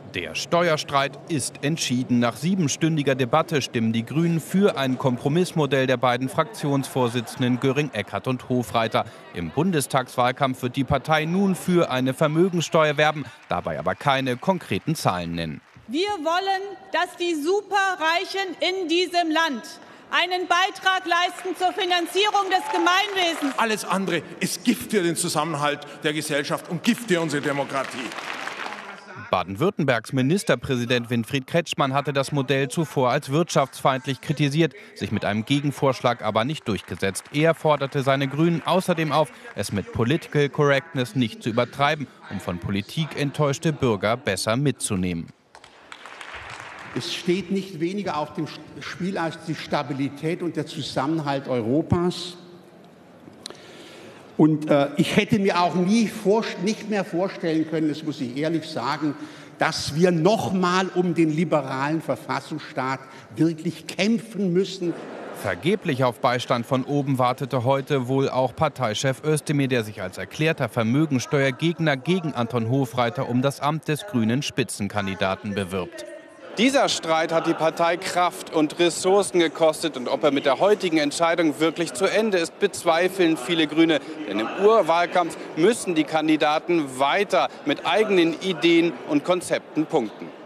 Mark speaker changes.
Speaker 1: Der Steuerstreit ist entschieden. Nach 7-stündiger Debatte stimmen die Grünen für ein Kompromissmodell der beiden Fraktionsvorsitzenden Göring-Eckardt und Hofreiter. Im Bundestagswahlkampf wird die Partei nun für eine Vermögensteuer werben, dabei aber keine konkreten Zahlen nennen.
Speaker 2: Wir wollen, dass die Superreichen in diesem Land einen Beitrag leisten zur Finanzierung des Gemeinwesens.
Speaker 3: Alles andere ist Gift für den Zusammenhalt der Gesellschaft und Gift für unsere Demokratie.
Speaker 1: Baden-Württembergs Ministerpräsident Winfried Kretschmann hatte das Modell zuvor als wirtschaftsfeindlich kritisiert, sich mit einem Gegenvorschlag aber nicht durchgesetzt. Er forderte seine Grünen außerdem auf, es mit Political Correctness nicht zu übertreiben, um von Politik enttäuschte Bürger besser mitzunehmen.
Speaker 4: Es steht nicht weniger auf dem Spiel als die Stabilität und der Zusammenhalt Europas. Und ich hätte mir auch nicht mehr vorstellen können, das muss ich ehrlich sagen, dass wir noch mal um den liberalen Verfassungsstaat wirklich kämpfen müssen.
Speaker 1: Vergeblich auf Beistand von oben wartete heute wohl auch Parteichef Özdemir, der sich als erklärter Vermögensteuergegner gegen Anton Hofreiter um das Amt des grünen Spitzenkandidaten bewirbt.
Speaker 5: Dieser Streit hat die Partei Kraft und Ressourcen gekostet. Und ob er mit der heutigen Entscheidung wirklich zu Ende ist, bezweifeln viele Grüne. Denn im Urwahlkampf müssen die Kandidaten weiter mit eigenen Ideen und Konzepten punkten.